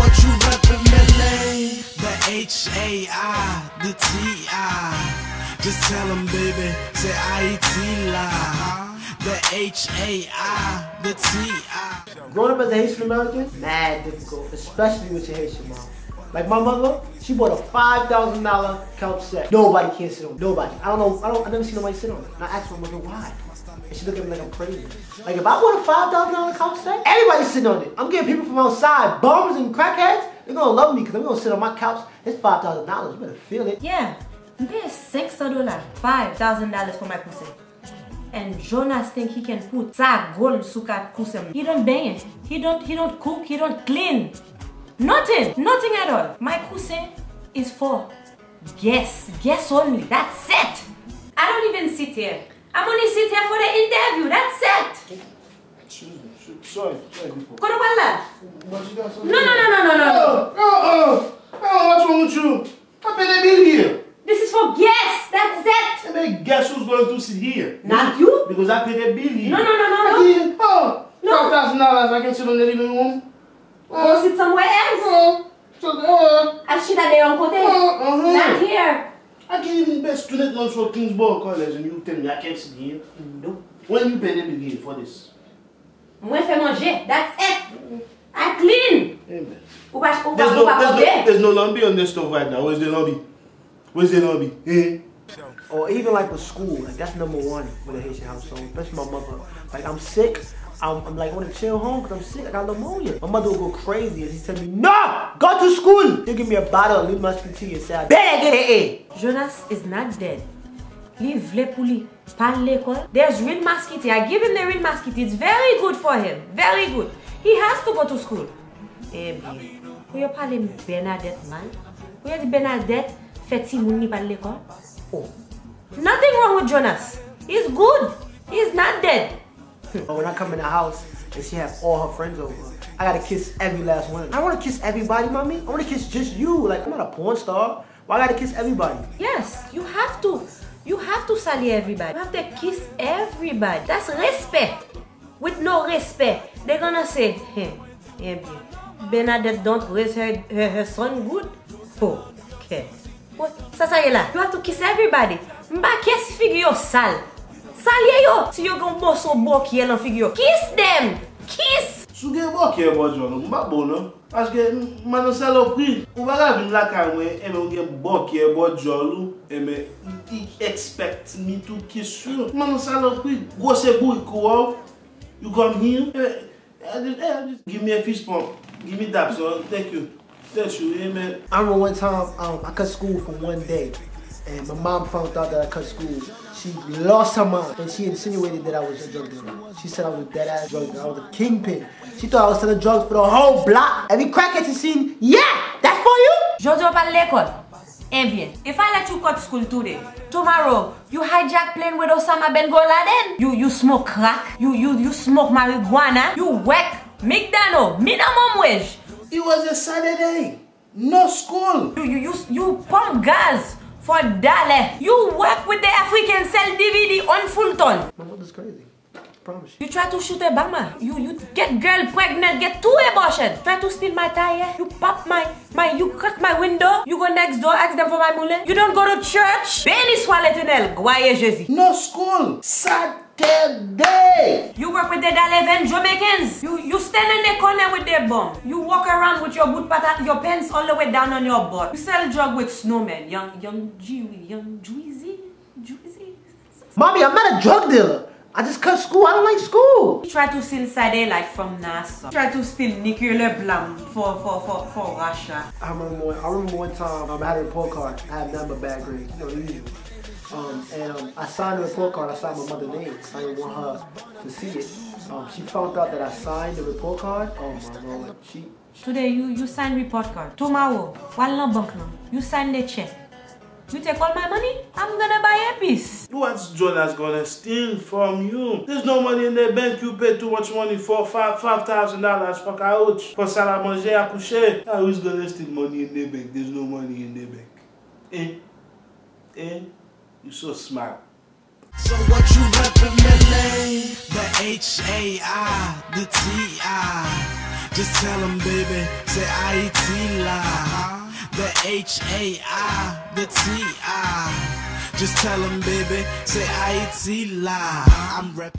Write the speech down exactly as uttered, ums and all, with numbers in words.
what you reppin', Millie? The H A I, the T I. Just tell them, baby, say I E T la. The H A I, the T I. Growing up as a Haitian American, mad difficult, especially with your Haitian mom. Like my mother, she bought a five thousand dollar couch set. Nobody can sit on it. Nobody. I don't know. I don't. I never seen nobody sit on it. And I asked my mother why, and she looked at me like I'm crazy. Like if I bought a five thousand dollar couch set, everybody's sitting on it. I'm getting people from outside, bums and crackheads. They're gonna love me because I'm gonna sit on my couch. It's five thousand dollars. You better feel it. Yeah, I pay six dollars, five thousand dollars for my pussy. And Jonas think he can put sa gold sukat kusem. He don't bang it. He don't. He don't cook. He don't clean. Nothing. Nothing at all. My kusem is for guests. Guests only. That's it. I don't even sit here. I'm only sit here for the interview. That's it. Excuse me. Sorry. Sorry, people. Go to Bala. What you got? No, no, no, no, no, no. Oh, oh, oh, oh, what's wrong with you? I pay the bill here. This is for guests. That's it. And then guess who's going to sit here? Not you. Because I pay the bill here. No, no, no, no, I no. can, oh, No. five thousand dollars. I can sit on the living room. Go sit somewhere else. Oh, so, oh, I should have their own hotel. oh, uh-huh. Not here. I can even pay student loans for Kingsborough College and you tell me I can't sit here. Nope. When you pay the bill here for this? Moi fais manger. That's it. I clean. Amen. Ou pas, ou There's pas, no, ou pas there's, no, combien? there's no lobby on this stove right now. Where's the lobby? Where's the lobby? Eh? Or even like with school, like that's number one with a Haitian household, especially my mother. Like I'm sick, I'm, I'm like I want to chill home because I'm sick, I got pneumonia. My mother will go crazy and she tell me, no, go to school. She'll give me a bottle of Louis Muscatine and say, I better get an A. Jonas is not dead. Li vle pou li pan l'école. There's real masquite. I give him the real masquite. It's very good for him. Very good. He has to go to school. Eh bien, ou yo pale Bernadette man? Ou yo di Bernadette fait ti moun ni pan l'école? Oh. Nothing wrong with Jonas. He's good. He's not dead. But when I come in the house and she has all her friends over, I gotta kiss every last one. I wanna kiss everybody, mommy. I wanna kiss just you. Like, I'm not a porn star. Why I gotta kiss everybody? Yes, you have to. You have to sally everybody. You have to kiss everybody. That's respect. With no respect, they're gonna say, hey, yeah, Bernadette don't raise her, her, her son good. Oh, okay. What? Ça, ça y est là. You have to kiss everybody. Mba kiss figure yo sal. Salye yo. Si yo gon boso bo ki yon figure yo. Kiss them. Kiss. Sou gen bo ki e bo John, mba bo non? Paske manan salopri, ou baga vin la ka mwen, eme ou gen bo ki e bo John, eme I expect me to kiss you. Manan salopri, go se bou iko, you come here, eh, just give me a fist pump, give me that, so thank you. Thank you, amen. I remember one time um, I cut school for one day, and my mom found out that I cut school. She lost her mind, and she insinuated that I was a drug dealer. She said I was a dead-ass drug dealer. I was a kingpin. She thought I was selling drugs for the whole block. Every crackhead she seen, yeah, that's for you. Jojo pa l'école. Eh bien, if I let you cut school today, tomorrow you hijack plane with Osama Ben Laden. You you smoke crack. You you you smoke marijuana. You whack McDonald's minimum wage. It was a Saturday, no school. You you you you pump gas for dollar. You work with the African sell D V D on Fulton. My mother's crazy. I promise you. You try to shoot a bama. You you get girl pregnant, get two abortion. Try to steal my tire. You pop my my you crack my window. You go next door, ask them for my moulin. You don't go to church. Béni soit l'Éternel. Gloire Jésus. No school, Saturday. You work with the Daleven Jamaicans. You you stand in the corner with their bum. You walk around with your boot pattern, your pants all the way down on your butt. You sell drug with snowmen. Young young Jewy, young Jeezy, Jeezy. Mommy, I'm not a drug dealer. I just cut school. I don't like school. You try to steal Sade like from NASA. You try to steal nuclear blam for for for for Russia. I remember one, I remember one time um, I had a report card. I had number bad grades, you know, usual. Um, and um, I signed the report card. I signed my mother's name. I didn't want her to see it. Um, she found out that I signed the report card. Oh my lord, she. Today you you sign report card. Tomorrow, while bank now, you sign the check. You take all my money, I'm gonna buy a piece. What's Jonas gonna steal from you? There's no money in the bank. You pay too much money for five five thousand dollars for couch, for salle à manger à coucher. How is gonna steal money in the bank? There's no money in the bank. Eh? Eh? You're so smart. So what you reppin', Millie? The H A I, the T I. Just tell them, baby, say I E T la. The H A I, the T I. Just tell them, baby, say I E T la. I'm rep.